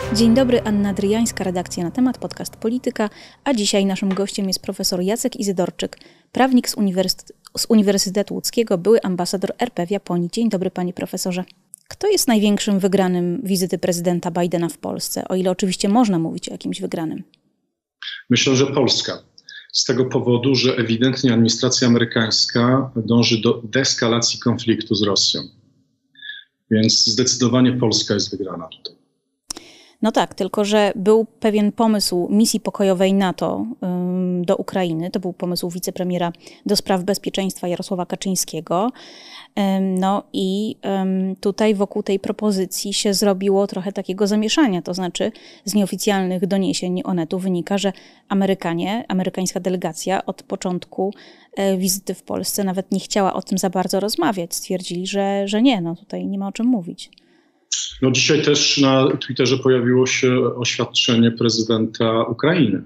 Dzień dobry, Anna Dryjańska, redakcja Na Temat, podcast Polityka, a dzisiaj naszym gościem jest profesor Jacek Izydorczyk, prawnik z Uniwersytetu Łódzkiego, były ambasador RP w Japonii. Dzień dobry, panie profesorze. Kto jest największym wygranym wizyty prezydenta Bidena w Polsce, o ile oczywiście można mówić o jakimś wygranym? Myślę, że Polska. Z tego powodu, że ewidentnie administracja amerykańska dąży do deeskalacji konfliktu z Rosją. Więc zdecydowanie Polska jest wygrana tutaj. No tak, tylko że był pewien pomysł misji pokojowej NATO do Ukrainy. To był pomysł wicepremiera do spraw bezpieczeństwa Jarosława Kaczyńskiego. No i tutaj wokół tej propozycji się zrobiło trochę takiego zamieszania. To znaczy z nieoficjalnych doniesień Onetu wynika, że amerykańska delegacja od początku wizyty w Polsce nawet nie chciała o tym za bardzo rozmawiać. Stwierdzili, że nie, no tutaj nie ma o czym mówić. No dzisiaj też na Twitterze pojawiło się oświadczenie prezydenta Ukrainy.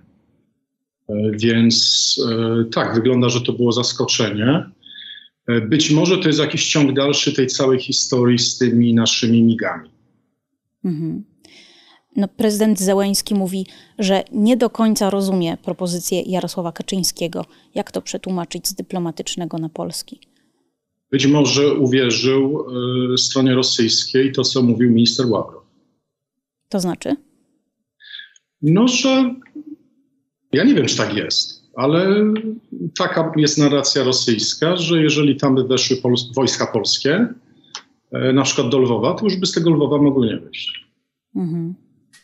Więc tak, wygląda, że to było zaskoczenie. Być może to jest jakiś ciąg dalszy tej całej historii z tymi naszymi migami. Mhm. No, prezydent Zełenski mówi, że nie do końca rozumie propozycję Jarosława Kaczyńskiego. Jak to przetłumaczyć z dyplomatycznego na polski? Być może uwierzył stronie rosyjskiej to, co mówił minister Ławrow. To znaczy? No, że ja nie wiem, czy tak jest, ale taka jest narracja rosyjska, że jeżeli tam by weszły wojska polskie, na przykład do Lwowa, to już by z tego Lwowa mogły nie wyjść. Mhm.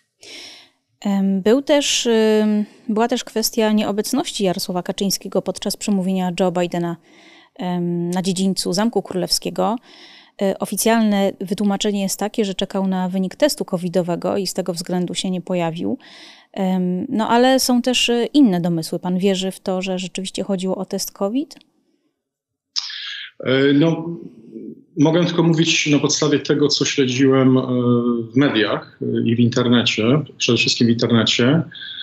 Była też kwestia nieobecności Jarosława Kaczyńskiego podczas przemówienia Joe Bidena na dziedzińcu Zamku Królewskiego. Oficjalne wytłumaczenie jest takie, że czekał na wynik testu covidowego i z tego względu się nie pojawił. No ale są też inne domysły. Pan wierzy w to, że rzeczywiście chodziło o test COVID? No, mogę tylko mówić na podstawie tego, co śledziłem w mediach i w internecie, przede wszystkim w internecie.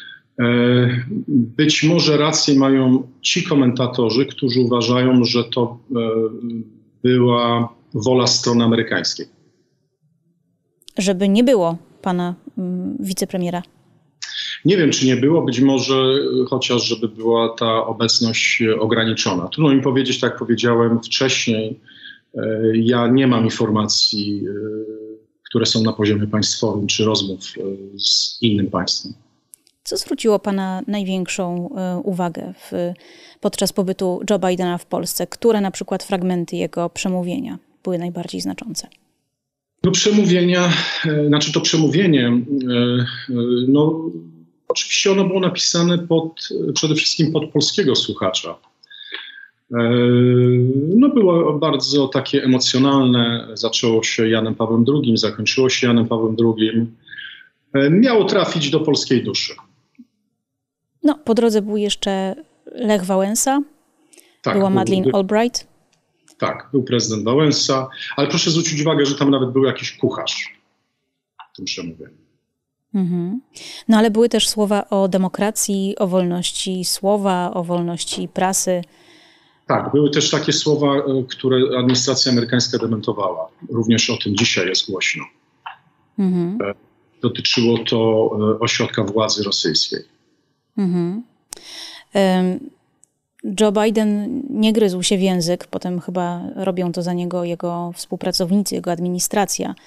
Być może rację mają ci komentatorzy, którzy uważają, że to była wola strony amerykańskiej. Żeby nie było pana wicepremiera? Nie wiem, czy nie było, być może chociaż, żeby była ta obecność ograniczona. Trudno mi powiedzieć, tak jak powiedziałem wcześniej, ja nie mam informacji, które są na poziomie państwowym, czy rozmów z innym państwem. Co zwróciło pana największą uwagę podczas pobytu Joe Bidena w Polsce? Które na przykład fragmenty jego przemówienia były najbardziej znaczące? No to przemówienie, no oczywiście ono było napisane przede wszystkim pod polskiego słuchacza. No było bardzo takie emocjonalne, zaczęło się Janem Pawłem II, zakończyło się Janem Pawłem II. Miało trafić do polskiej duszy. No, po drodze był jeszcze Lech Wałęsa, tak, była Madeleine Albright. Tak, był prezydent Wałęsa, ale proszę zwrócić uwagę, że tam nawet był jakiś kucharz w tym przemówieniu. Mhm. No ale były też słowa o demokracji, o wolności słowa, o wolności prasy. Tak, były też takie słowa, które administracja amerykańska dementowała. Również o tym dzisiaj jest głośno. Mhm. Dotyczyło to ośrodka władzy rosyjskiej. Mhm. Joe Biden nie gryzł się w język, potem chyba robią to za niego jego współpracownicy, jego administracja.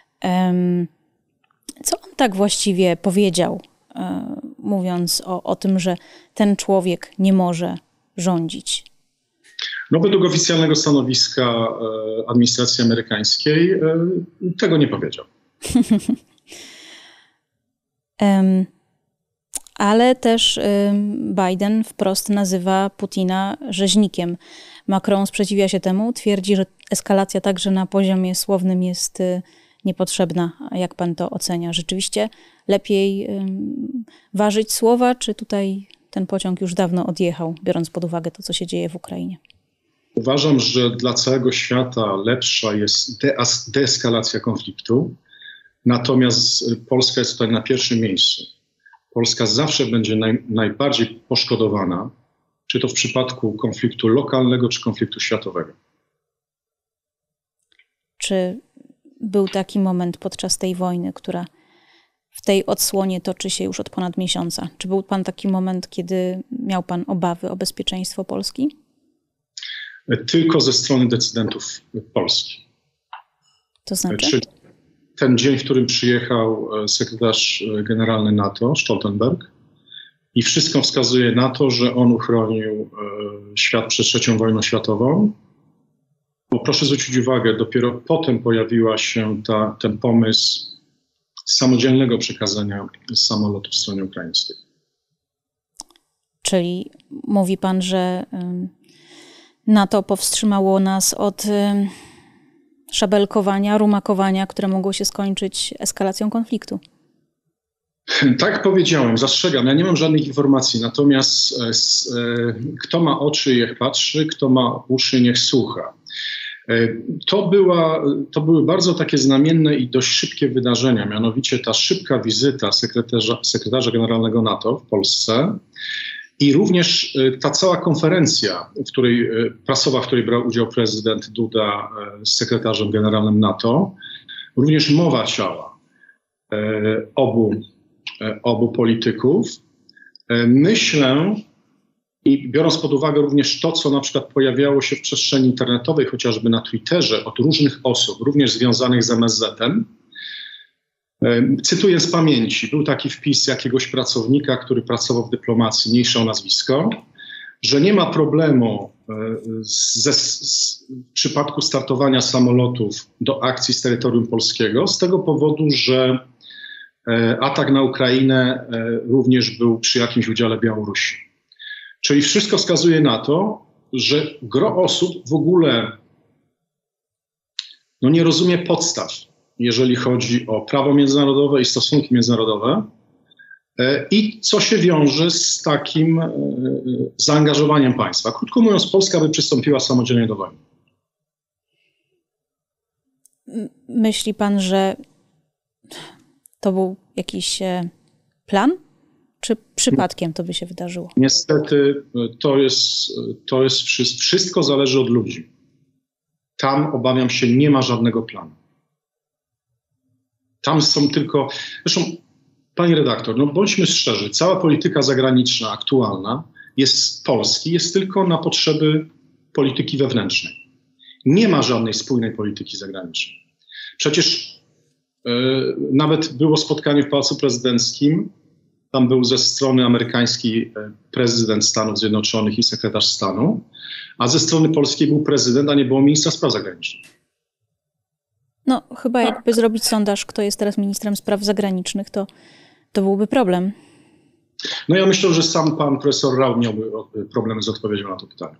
Co on tak właściwie powiedział, mówiąc o tym, że ten człowiek nie może rządzić? No według oficjalnego stanowiska administracji amerykańskiej tego nie powiedział. Ale też Biden wprost nazywa Putina rzeźnikiem. Macron sprzeciwia się temu, twierdzi, że eskalacja także na poziomie słownym jest niepotrzebna. A jak pan to ocenia? Rzeczywiście lepiej ważyć słowa, czy tutaj ten pociąg już dawno odjechał, biorąc pod uwagę to, co się dzieje w Ukrainie? Uważam, że dla całego świata lepsza jest deeskalacja konfliktu, natomiast Polska jest tutaj na pierwszym miejscu. Polska zawsze będzie najbardziej poszkodowana, czy to w przypadku konfliktu lokalnego, czy konfliktu światowego. Czy był taki moment podczas tej wojny, która w tej odsłonie toczy się już od ponad miesiąca. Czy był pan taki moment, kiedy miał pan obawy o bezpieczeństwo Polski? Tylko ze strony decydentów Polski. To znaczy? Czyli ten dzień, w którym przyjechał sekretarz generalny NATO, Stoltenberg, i wszystko wskazuje na to, że on uchronił świat przed III wojną światową. Bo proszę zwrócić uwagę, dopiero potem pojawiła się ten pomysł samodzielnego przekazania samolotów stronie ukraińskiej. Czyli mówi pan, że NATO powstrzymało nas od szabelkowania, rumakowania, które mogło się skończyć eskalacją konfliktu. Tak powiedziałem, zastrzegam. Ja nie mam żadnych informacji, natomiast kto ma oczy, niech patrzy, kto ma uszy, niech słucha. To były bardzo takie znamienne i dość szybkie wydarzenia, mianowicie ta szybka wizyta sekretarza generalnego NATO w Polsce i również ta cała konferencja, prasowa, w której brał udział prezydent Duda z sekretarzem generalnym NATO, również mowa ciała obu polityków. Myślę, i biorąc pod uwagę również to, co na przykład pojawiało się w przestrzeni internetowej, chociażby na Twitterze od różnych osób, również związanych z MSZ-em, cytuję z pamięci, był taki wpis jakiegoś pracownika, który pracował w dyplomacji, mniejsze o nazwisko, że nie ma problemu w przypadku startowania samolotów do akcji z terytorium polskiego z tego powodu, że atak na Ukrainę również był przy jakimś udziale Białorusi. Czyli wszystko wskazuje na to, że gro osób w ogóle nie rozumie podstaw, jeżeli chodzi o prawo międzynarodowe i stosunki międzynarodowe i co się wiąże z takim zaangażowaniem państwa. Krótko mówiąc, Polska by przystąpiła samodzielnie do wojny. Myśli pan, że to był jakiś plan? Czy przypadkiem to by się wydarzyło? Niestety to jest wszystko zależy od ludzi. Tam, obawiam się, nie ma żadnego planu. Tam są tylko... Zresztą, pani redaktor, bądźmy szczerzy, cała polityka zagraniczna aktualna Polski jest tylko na potrzeby polityki wewnętrznej. Nie ma żadnej spójnej polityki zagranicznej. Przecież nawet było spotkanie w Pałacu Prezydenckim. Tam był ze strony amerykańskiej prezydent Stanów Zjednoczonych i sekretarz stanu, a ze strony polskiej był prezydent, a nie było ministra spraw zagranicznych. Chyba jakby zrobić sondaż, kto jest teraz ministrem spraw zagranicznych, to byłby problem. Ja myślę, że sam pan profesor Rau miałby problemy z odpowiedzią na to pytanie.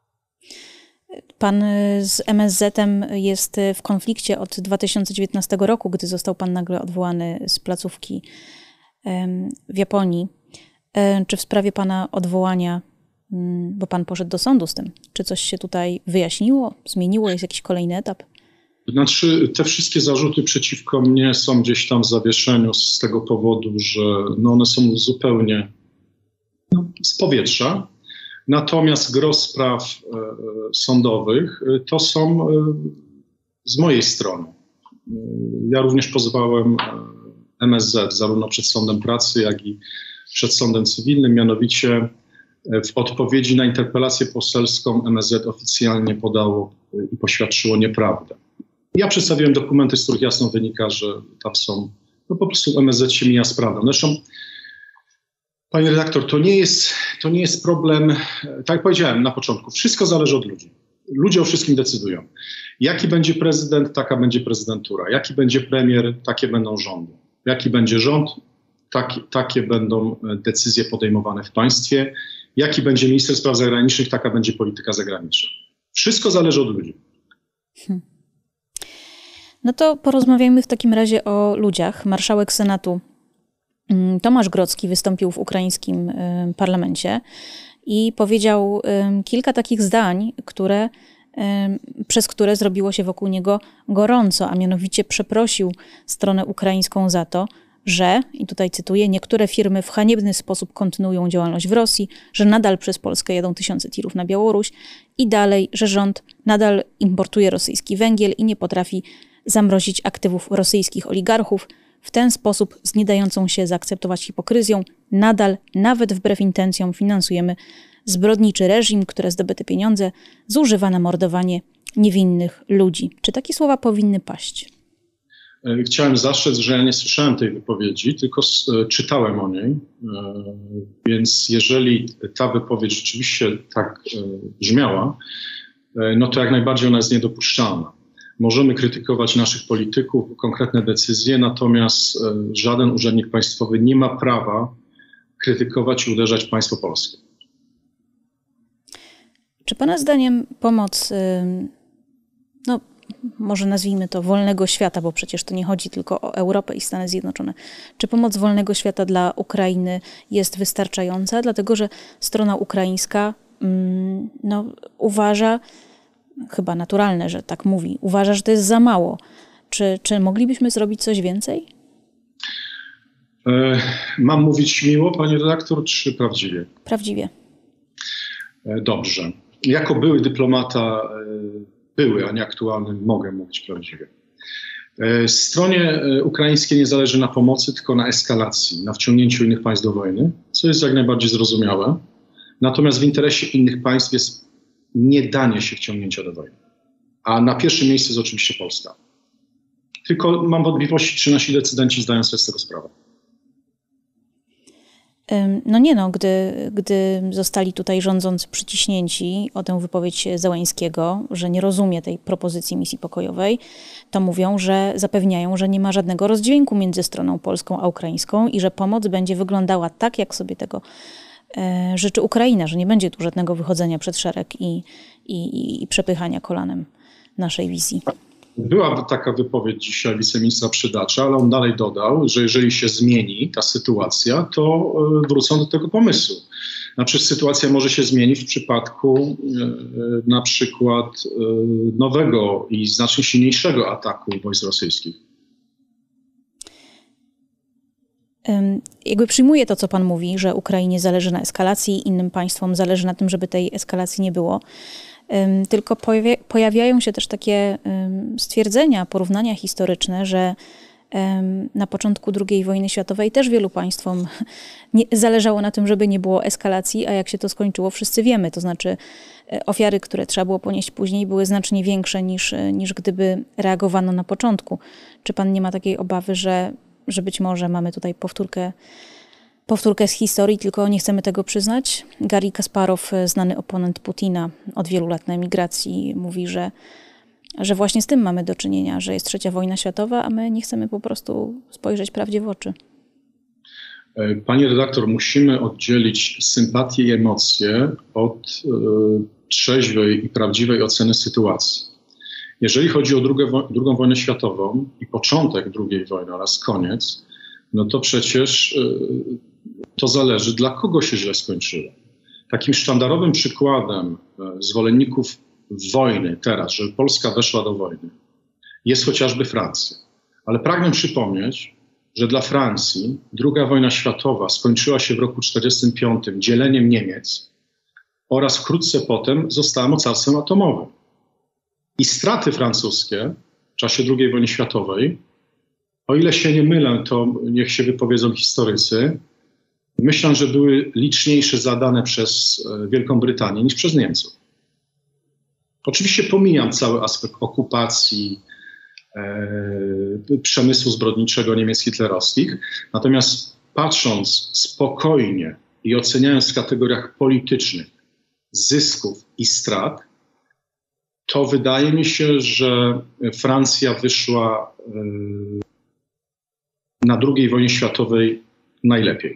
Pan z MSZ-em jest w konflikcie od 2019 roku, gdy został pan nagle odwołany z placówki w Japonii. Czy w sprawie pana odwołania, bo pan poszedł do sądu z tym, czy coś się tutaj wyjaśniło, zmieniło, jest jakiś kolejny etap? Znaczy, te wszystkie zarzuty przeciwko mnie są gdzieś tam w zawieszeniu z tego powodu, że one są zupełnie z powietrza. Natomiast gros spraw sądowych to są z mojej strony. Ja również pozwałem MSZ zarówno przed Sądem Pracy, jak i przed Sądem Cywilnym. Mianowicie w odpowiedzi na interpelację poselską MSZ oficjalnie podało i poświadczyło nieprawdę. Ja przedstawiłem dokumenty, z których jasno wynika, że tam są, po prostu MSZ się mija z prawdą. Zresztą, pani redaktor, to nie jest problem, tak jak powiedziałem na początku, wszystko zależy od ludzi. Ludzie o wszystkim decydują. Jaki będzie prezydent, taka będzie prezydentura. Jaki będzie premier, takie będą rządy. Jaki będzie rząd, takie będą decyzje podejmowane w państwie. Jaki będzie minister spraw zagranicznych, taka będzie polityka zagraniczna. Wszystko zależy od ludzi. To porozmawiajmy w takim razie o ludziach. Marszałek Senatu Tomasz Grodzki wystąpił w ukraińskim parlamencie i powiedział kilka takich zdań, przez które zrobiło się wokół niego gorąco, a mianowicie przeprosił stronę ukraińską za to, że, i tutaj cytuję, niektóre firmy w haniebny sposób kontynuują działalność w Rosji, że nadal przez Polskę jadą tysiące tirów na Białoruś i dalej, że rząd nadal importuje rosyjski węgiel i nie potrafi zamrozić aktywów rosyjskich oligarchów, w ten sposób z nie dającą się zaakceptować hipokryzją nadal, nawet wbrew intencjom, finansujemy zbrodniczy reżim, które zdobyte pieniądze zużywa na mordowanie niewinnych ludzi. Czy takie słowa powinny paść? Chciałem zastrzec, że ja nie słyszałem tej wypowiedzi, tylko czytałem o niej, więc jeżeli ta wypowiedź rzeczywiście tak brzmiała, no to jak najbardziej ona jest niedopuszczalna. Możemy krytykować naszych polityków, konkretne decyzje, natomiast żaden urzędnik państwowy nie ma prawa krytykować i uderzać w państwo polskie. Czy pana zdaniem pomoc, no może nazwijmy to wolnego świata, bo przecież to nie chodzi tylko o Europę i Stany Zjednoczone, czy pomoc wolnego świata dla Ukrainy jest wystarczająca? Dlatego, że strona ukraińska uważa, chyba naturalne, że tak mówi, uważa, że to jest za mało. Czy moglibyśmy zrobić coś więcej? Mam mówić miło, pani redaktor, czy prawdziwie? Prawdziwie. Dobrze. Jako były dyplomata, a nie aktualny, mogę mówić prawdziwie. Stronie ukraińskiej nie zależy na pomocy, tylko na eskalacji, na wciągnięciu innych państw do wojny, co jest jak najbardziej zrozumiałe. Natomiast w interesie innych państw jest nie danie się wciągnięcia do wojny. A na pierwszym miejscu jest oczywiście Polska. Tylko mam wątpliwości, czy nasi decydenci zdają sobie z tego sprawę. Gdy zostali tutaj rządzący przyciśnięci o tę wypowiedź Zełenskiego, że nie rozumie tej propozycji misji pokojowej, to mówią, że zapewniają, że nie ma żadnego rozdźwięku między stroną polską a ukraińską i że pomoc będzie wyglądała tak, jak sobie tego życzy Ukraina, że nie będzie tu żadnego wychodzenia przed szereg i przepychania kolanem naszej wizji. Była taka wypowiedź dzisiaj wiceministra Przydacza, ale on dalej dodał, że jeżeli się zmieni ta sytuacja, to wrócą do tego pomysłu. Znaczy sytuacja może się zmienić w przypadku na przykład nowego i znacznie silniejszego ataku wojsk rosyjskich. Jakby przyjmuję to, co pan mówi, że Ukrainie zależy na eskalacji, innym państwom zależy na tym, żeby tej eskalacji nie było. Tylko pojawiają się też takie stwierdzenia, porównania historyczne, że na początku II wojny światowej też wielu państwom zależało na tym, żeby nie było eskalacji, a jak się to skończyło, wszyscy wiemy. To znaczy ofiary, które trzeba było ponieść później, były znacznie większe niż gdyby reagowano na początku. Czy pan nie ma takiej obawy, że być może mamy tutaj powtórkę z historii, tylko nie chcemy tego przyznać? Garry Kasparow, znany oponent Putina od wielu lat na emigracji, mówi, że właśnie z tym mamy do czynienia, że jest trzecia wojna światowa, a my nie chcemy po prostu spojrzeć prawdzie w oczy. Pani redaktor, musimy oddzielić sympatię i emocje od trzeźwej i prawdziwej oceny sytuacji. Jeżeli chodzi o drugą wojnę światową i początek II wojny oraz koniec, no to przecież to zależy, dla kogo się źle skończyło. Takim sztandarowym przykładem zwolenników wojny teraz, że Polska weszła do wojny, jest chociażby Francja. Ale pragnę przypomnieć, że dla Francji II wojna światowa skończyła się w roku 1945 dzieleniem Niemiec oraz wkrótce potem została mocarstwem atomowym. I straty francuskie w czasie II wojny światowej, o ile się nie mylę, to niech się wypowiedzą historycy, myślę, że były liczniejsze zadane przez Wielką Brytanię niż przez Niemców. Oczywiście pomijam cały aspekt okupacji, przemysłu zbrodniczego Niemiec hitlerowskich, natomiast patrząc spokojnie i oceniając w kategoriach politycznych zysków i strat, to wydaje mi się, że Francja wyszła na II wojnie światowej najlepiej.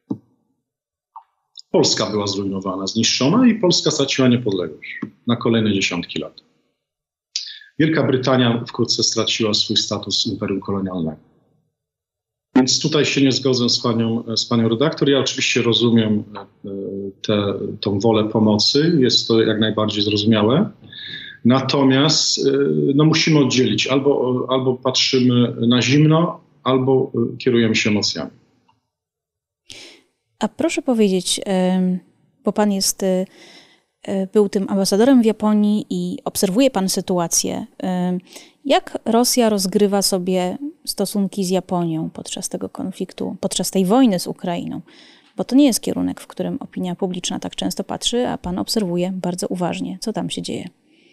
Polska była zrujnowana, zniszczona i Polska straciła niepodległość na kolejne dziesiątki lat. Wielka Brytania wkrótce straciła swój status imperium kolonialnego. Więc tutaj się nie zgodzę z panią redaktor. Ja oczywiście rozumiem tą wolę pomocy, jest to jak najbardziej zrozumiałe. Natomiast musimy oddzielić, albo patrzymy na zimno, albo kierujemy się emocjami. A proszę powiedzieć, bo pan był tym ambasadorem w Japonii i obserwuje pan sytuację. Jak Rosja rozgrywa sobie stosunki z Japonią podczas tego konfliktu, podczas tej wojny z Ukrainą? Bo to nie jest kierunek, w którym opinia publiczna tak często patrzy, a pan obserwuje bardzo uważnie, co tam się dzieje.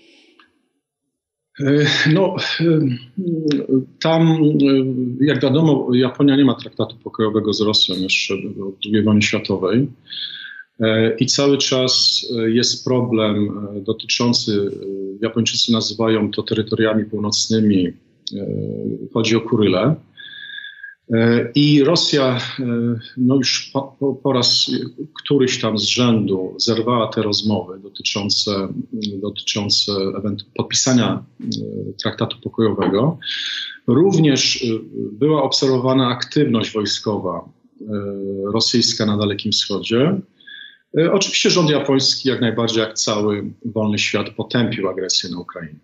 No, tam, jak wiadomo, Japonia nie ma traktatu pokojowego z Rosją jeszcze od II wojny światowej i cały czas jest problem dotyczący, Japończycy nazywają to terytoriami północnymi, chodzi o Kuryle. I Rosja no już po raz któryś tam z rzędu zerwała te rozmowy dotyczące podpisania traktatu pokojowego. Również była obserwowana aktywność wojskowa rosyjska na Dalekim Wschodzie. Oczywiście rząd japoński jak najbardziej, jak cały wolny świat, potępił agresję na Ukrainę.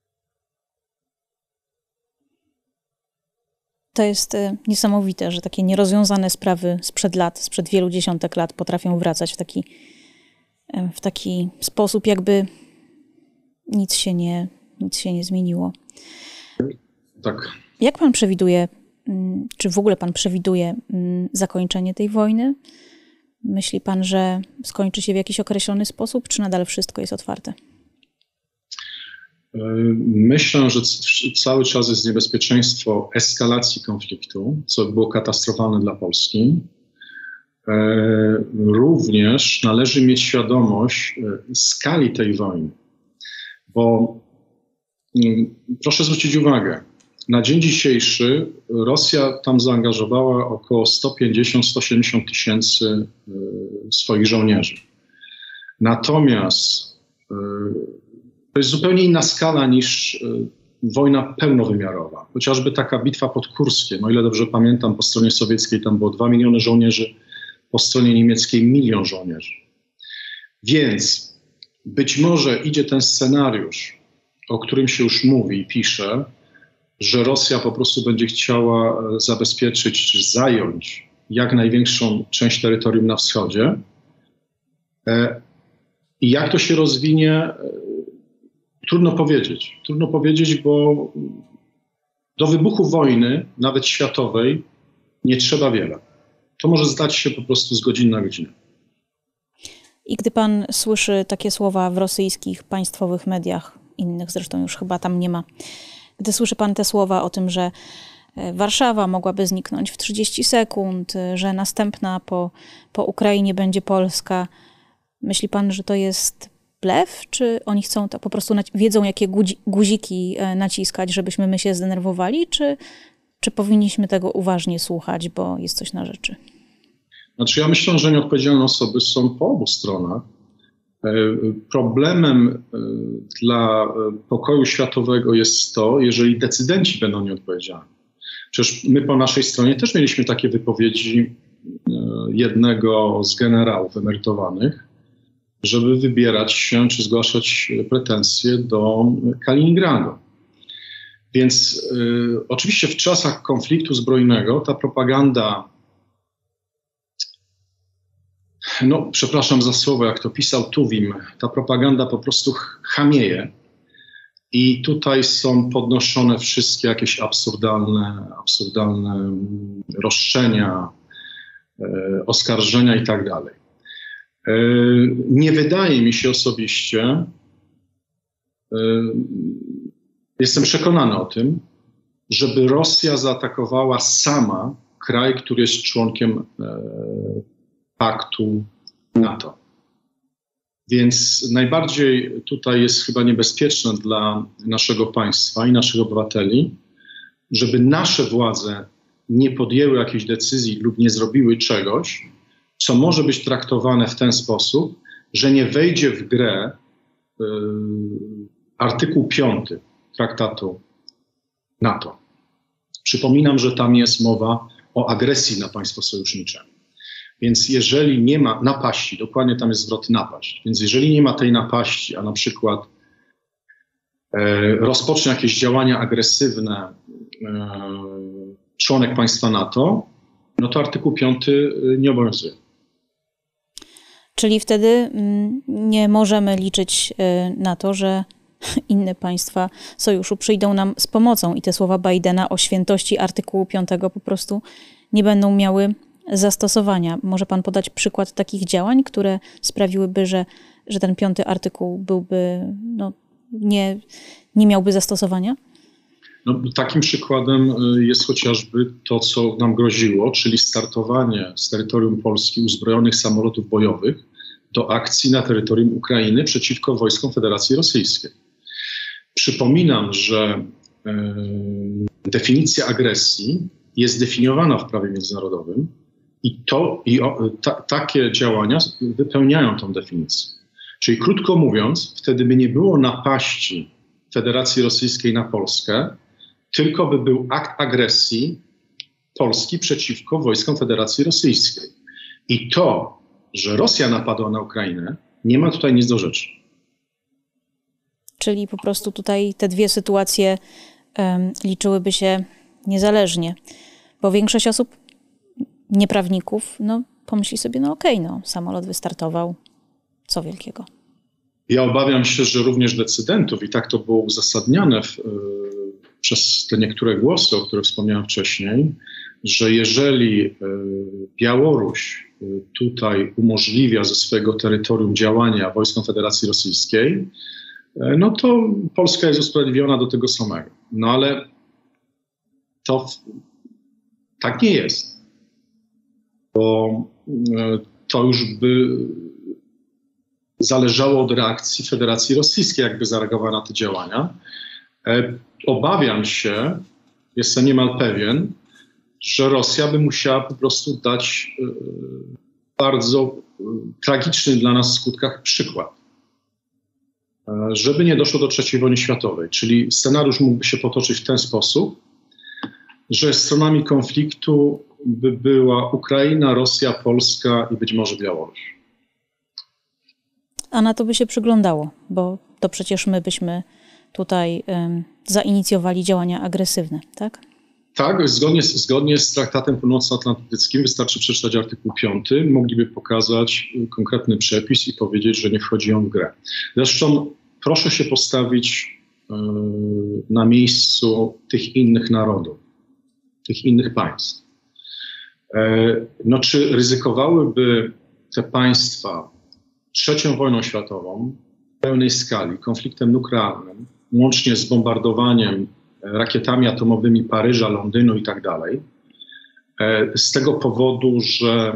To jest niesamowite, że takie nierozwiązane sprawy sprzed wielu dziesiątek lat potrafią wracać w taki sposób, jakby nic się nie zmieniło. Tak. Jak pan przewiduje, czy w ogóle pan przewiduje zakończenie tej wojny? Myśli pan, że skończy się w jakiś określony sposób, czy nadal wszystko jest otwarte? Myślę, że cały czas jest niebezpieczeństwo eskalacji konfliktu, co było katastrofalne dla Polski. Również należy mieć świadomość skali tej wojny, bo proszę zwrócić uwagę, na dzień dzisiejszy Rosja tam zaangażowała około 150-170 tysięcy swoich żołnierzy. Natomiast to jest zupełnie inna skala niż wojna pełnowymiarowa. Chociażby taka bitwa pod Kurskiem, o ile dobrze pamiętam, po stronie sowieckiej tam było 2 miliony żołnierzy, po stronie niemieckiej 1 milion żołnierzy. Więc być może idzie ten scenariusz, o którym się już mówi i pisze, że Rosja po prostu będzie chciała zabezpieczyć czy zająć jak największą część terytorium na wschodzie. I jak to się rozwinie, trudno powiedzieć. Trudno powiedzieć, bo do wybuchu wojny, nawet światowej, nie trzeba wiele. To może stać się po prostu z godziny na godzinę. I gdy pan słyszy takie słowa w rosyjskich państwowych mediach, innych zresztą już chyba tam nie ma, gdy słyszy pan te słowa o tym, że Warszawa mogłaby zniknąć w 30 sekund, że następna po Ukrainie będzie Polska, myśli pan, że to jest blef, czy oni chcą to po prostu, wiedzą jakie guziki naciskać, żebyśmy my się zdenerwowali, czy powinniśmy tego uważnie słuchać, bo jest coś na rzeczy? Znaczy ja myślę, że nieodpowiedzialne osoby są po obu stronach. Problemem dla pokoju światowego jest to, jeżeli decydenci będą nieodpowiedzialni. Przecież my po naszej stronie też mieliśmy takie wypowiedzi jednego z generałów emerytowanych, żeby wybierać się czy zgłaszać pretensje do Kaliningradu. Więc oczywiście w czasach konfliktu zbrojnego ta propaganda, no przepraszam za słowo, jak to pisał Tuwim, ta propaganda po prostu chamieje i tutaj są podnoszone wszystkie jakieś absurdalne roszczenia, oskarżenia i tak dalej. Nie wydaje mi się osobiście, jestem przekonany o tym, żeby Rosja zaatakowała sama kraj, który jest członkiem paktu NATO. Więc najbardziej tutaj jest chyba niebezpieczne dla naszego państwa i naszych obywateli, żeby nasze władze nie podjęły jakiejś decyzji lub nie zrobiły czegoś, co może być traktowane w ten sposób, że nie wejdzie w grę artykuł 5 traktatu NATO. Przypominam, że tam jest mowa o agresji na państwo sojusznicze. Więc jeżeli nie ma napaści, dokładnie tam jest zwrot napaść, więc jeżeli nie ma tej napaści, a na przykład rozpocznie jakieś działania agresywne członek państwa NATO, no to artykuł 5 nie obowiązuje. Czyli wtedy nie możemy liczyć na to, że inne państwa sojuszu przyjdą nam z pomocą i te słowa Bidena o świętości artykułu 5 po prostu nie będą miały zastosowania. Może pan podać przykład takich działań, które sprawiłyby, że ten 5 artykuł byłby, nie miałby zastosowania? No, takim przykładem jest chociażby to, co nam groziło, czyli startowanie z terytorium Polski uzbrojonych samolotów bojowych do akcji na terytorium Ukrainy przeciwko wojskom Federacji Rosyjskiej. Przypominam, że definicja agresji jest definiowana w prawie międzynarodowym i takie działania wypełniają tą definicję. Czyli krótko mówiąc, wtedy by nie było napaści Federacji Rosyjskiej na Polskę, tylko by był akt agresji Polski przeciwko wojskom Federacji Rosyjskiej. I to, że Rosja napadła na Ukrainę, nie ma tutaj nic do rzeczy. Czyli po prostu tutaj te dwie sytuacje liczyłyby się niezależnie, bo większość osób, nieprawników, pomyśli sobie, samolot wystartował, co wielkiego. Ja obawiam się, że również decydentów, i tak to było uzasadniane przez te niektóre głosy, o których wspomniałem wcześniej, że jeżeli Białoruś tutaj umożliwia ze swojego terytorium działania wojskom Federacji Rosyjskiej, to Polska jest usprawiedliwiona do tego samego. No ale to tak nie jest, bo to już by zależało od reakcji Federacji Rosyjskiej, jakby zareagowała na te działania. Obawiam się, jestem niemal pewien, że Rosja by musiała po prostu dać bardzo tragiczny dla nas w skutkach przykład, żeby nie doszło do III wojny światowej. Czyli scenariusz mógłby się potoczyć w ten sposób, że stronami konfliktu by była Ukraina, Rosja, Polska i być może Białoruś. A na to by się przyglądało, bo to przecież my byśmy tutaj zainicjowali działania agresywne, tak? Tak, zgodnie z Traktatem Północnoatlantyckim wystarczy przeczytać artykuł 5, mogliby pokazać konkretny przepis i powiedzieć, że nie wchodzi on w grę. Zresztą proszę się postawić na miejscu tych innych narodów, tych innych państw. Czy ryzykowałyby te państwa III wojną światową w pełnej skali, konfliktem nuklearnym, łącznie z bombardowaniem rakietami atomowymi Paryża, Londynu i tak dalej, z tego powodu, że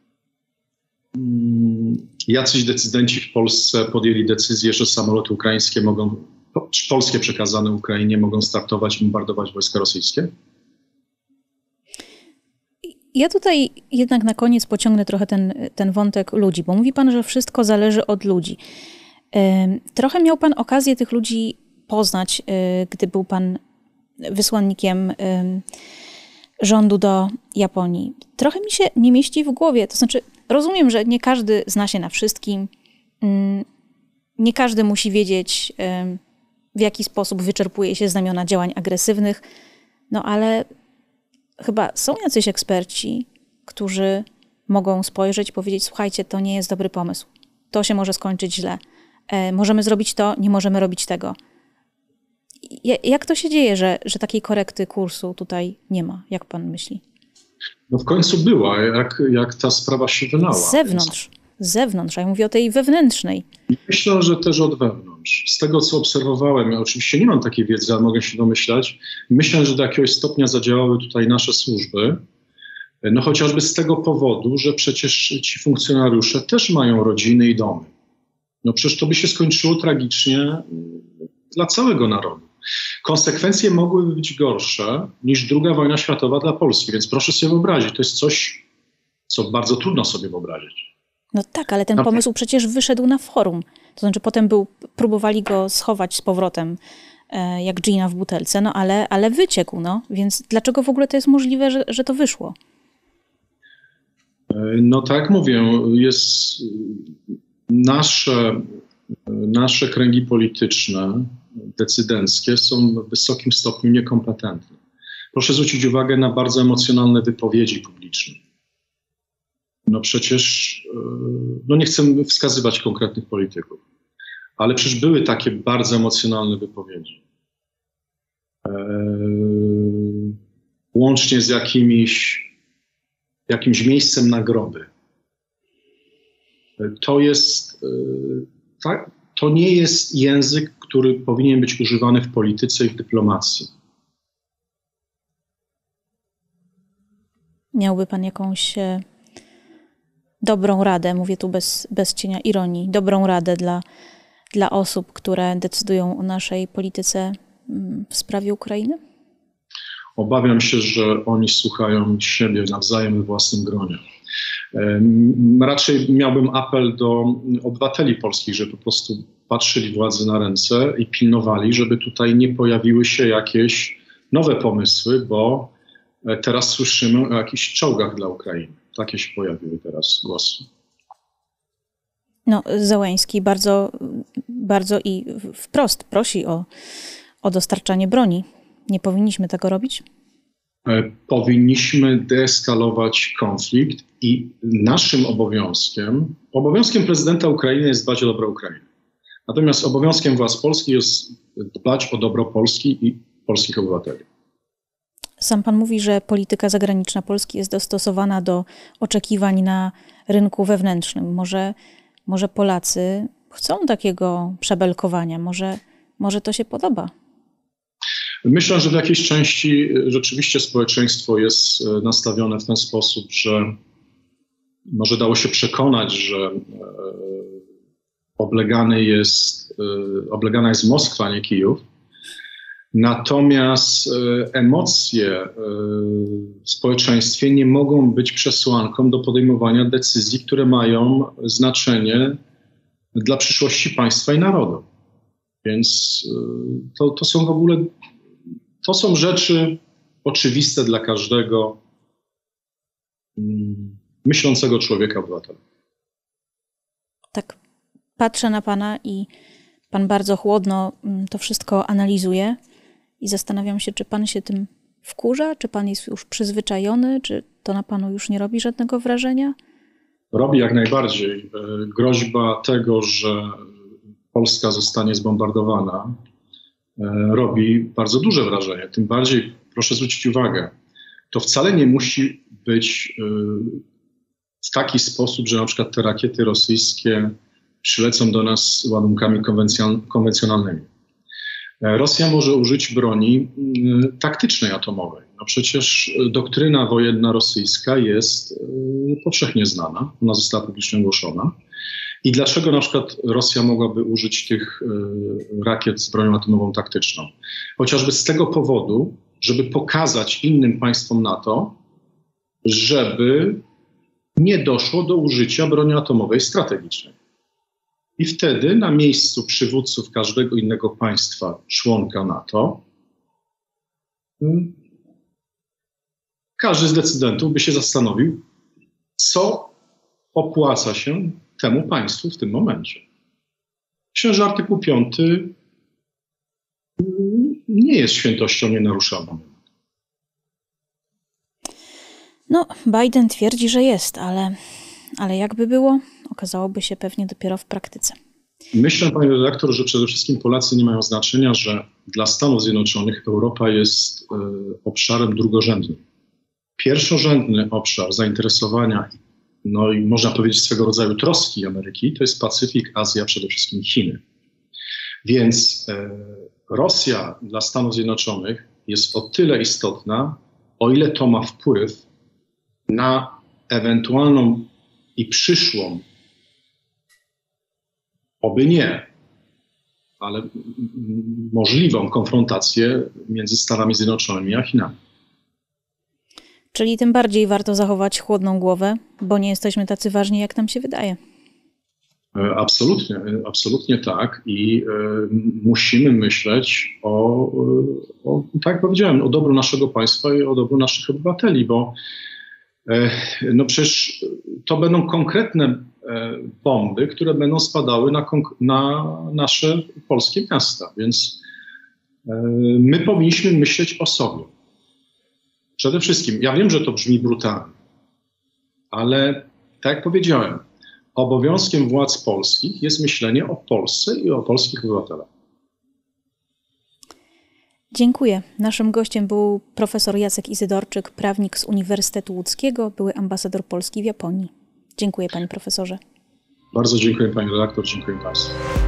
jacyś decydenci w Polsce podjęli decyzję, że samoloty ukraińskie polskie przekazane Ukrainie mogą startować i bombardować wojska rosyjskie? Ja tutaj jednak na koniec pociągnę trochę ten wątek ludzi, bo mówi pan, że wszystko zależy od ludzi. Trochę miał pan okazję tych ludzi poznać, gdy był pan wysłannikiem rządu do Japonii. Trochę mi się nie mieści w głowie, to znaczy rozumiem, że nie każdy zna się na wszystkim, nie każdy musi wiedzieć, w jaki sposób wyczerpuje się znamiona działań agresywnych, ale chyba są jacyś eksperci, którzy mogą spojrzeć i powiedzieć, słuchajcie, to nie jest dobry pomysł, to się może skończyć źle, możemy zrobić to, nie możemy robić tego. Jak to się dzieje, że takiej korekty kursu tutaj nie ma? Jak pan myśli? W końcu była, jak ta sprawa się wylała. Z zewnątrz, a ja mówię o tej wewnętrznej. Myślę, że też od wewnątrz. Z tego, co obserwowałem, ja oczywiście nie mam takiej wiedzy, ale mogę się domyślać, myślę, że do jakiegoś stopnia zadziałały tutaj nasze służby, chociażby z tego powodu, że przecież ci funkcjonariusze też mają rodziny i domy. Przecież to by się skończyło tragicznie dla całego narodu. Konsekwencje mogłyby być gorsze niż II wojna światowa dla Polski, więc proszę sobie wyobrazić, to jest coś, co bardzo trudno sobie wyobrazić. No tak, ale ten pomysł przecież wyszedł na forum. To znaczy potem próbowali go schować z powrotem, jak dżina w butelce, ale wyciekł, więc dlaczego w ogóle to jest możliwe, że to wyszło? Tak jak mówię, nasze kręgi polityczne, decydenckie są w wysokim stopniu niekompetentne. Proszę zwrócić uwagę na bardzo emocjonalne wypowiedzi publiczne. Przecież, nie chcę wskazywać konkretnych polityków, Ale przecież były takie bardzo emocjonalne wypowiedzi. Łącznie z jakimś miejscem nagrody. To nie jest język, który powinien być używany w polityce i w dyplomacji. Miałby pan jakąś dobrą radę, mówię tu bez cienia ironii, dobrą radę dla osób, które decydują o naszej polityce w sprawie Ukrainy? Obawiam się, że oni słuchają siebie nawzajem we własnym gronie. Raczej miałbym apel do obywateli polskich, żeby po prostu patrzyli władzy na ręce i pilnowali, żeby tutaj nie pojawiły się jakieś nowe pomysły, bo teraz słyszymy o jakichś czołgach dla Ukrainy. Takie się pojawiły teraz głosy. No, Zełenski bardzo, bardzo i wprost prosi o dostarczanie broni. Nie powinniśmy tego robić? Powinniśmy deeskalować konflikt i naszym obowiązkiem prezydenta Ukrainy jest dbać o dobro Ukrainy. Natomiast obowiązkiem władz polskich jest dbać o dobro Polski i polskich obywateli. Sam pan mówi, że polityka zagraniczna Polski jest dostosowana do oczekiwań na rynku wewnętrznym. Może Polacy chcą takiego przebelkowania, może to się podoba? Myślę, że w jakiejś części rzeczywiście społeczeństwo jest nastawione w ten sposób, że może dało się przekonać, że oblegana jest Moskwa, a nie Kijów. Natomiast emocje w społeczeństwie nie mogą być przesłanką do podejmowania decyzji, które mają znaczenie dla przyszłości państwa i narodu. Więc to są rzeczy oczywiste dla każdego myślącego człowieka, obywatela. Tak, patrzę na pana i pan bardzo chłodno to wszystko analizuje i zastanawiam się, czy pan się tym wkurza, czy pan jest już przyzwyczajony, czy to na panu już nie robi żadnego wrażenia? Robi jak najbardziej. Groźba tego, że Polska zostanie zbombardowana, robi bardzo duże wrażenie. Tym bardziej, proszę zwrócić uwagę, to wcale nie musi być w taki sposób, że na przykład te rakiety rosyjskie przylecą do nas ładunkami konwencjonalnymi. Rosja może użyć broni taktycznej atomowej. No przecież doktryna wojenna rosyjska jest powszechnie znana. Ona została publicznie ogłoszona. I dlaczego na przykład Rosja mogłaby użyć tych rakiet z bronią atomową taktyczną? Chociażby z tego powodu, żeby pokazać innym państwom NATO, żeby nie doszło do użycia broni atomowej strategicznej. I wtedy na miejscu przywódców każdego innego państwa, członka NATO, każdy z decydentów by się zastanowił, co opłaca się temu państwu w tym momencie. Myślę, że artykuł 5 nie jest świętością nienaruszoną. No, Biden twierdzi, że jest, ale jakby było, okazałoby się pewnie dopiero w praktyce. Myślę, panie redaktor, że przede wszystkim Polacy nie mają znaczenia, że dla Stanów Zjednoczonych Europa jest obszarem drugorzędnym. Pierwszorzędny obszar zainteresowania, no i można powiedzieć swego rodzaju troski Ameryki, to jest Pacyfik, Azja, przede wszystkim Chiny. Więc Rosja dla Stanów Zjednoczonych jest o tyle istotna, o ile to ma wpływ na ewentualną i przyszłą, oby nie, ale możliwą konfrontację między Stanami Zjednoczonymi a Chinami. Czyli tym bardziej warto zachować chłodną głowę, bo nie jesteśmy tacy ważni, jak nam się wydaje. Absolutnie tak. I musimy myśleć tak jak powiedziałem, o dobru naszego państwa i o dobru naszych obywateli, bo no przecież to będą konkretne bomby, które będą spadały na nasze polskie miasta. Więc my powinniśmy myśleć o sobie. Przede wszystkim, ja wiem, że to brzmi brutalnie, ale tak jak powiedziałem, obowiązkiem władz polskich jest myślenie o Polsce i o polskich obywatelach. Dziękuję. Naszym gościem był profesor Jacek Izydorczyk, prawnik z Uniwersytetu Łódzkiego, były ambasador Polski w Japonii. Dziękuję, panie profesorze. Bardzo dziękuję, pani redaktor, dziękuję państwu.